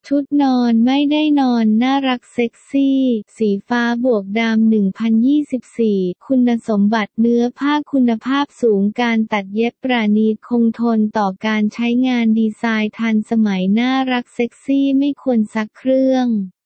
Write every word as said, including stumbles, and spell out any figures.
ชุดนอนไม่ได้นอนน่ารักเซ็กซี่สีฟ้าบวกดำหนึ่งพันยี่สิบสี่คุณสมบัติเนื้อผ้าคุณภาพสูงการตัดเย็บประณีตคงทนต่อการใช้งานดีไซน์ทันสมัยน่ารักเซ็กซี่ไม่ควรซักเครื่อง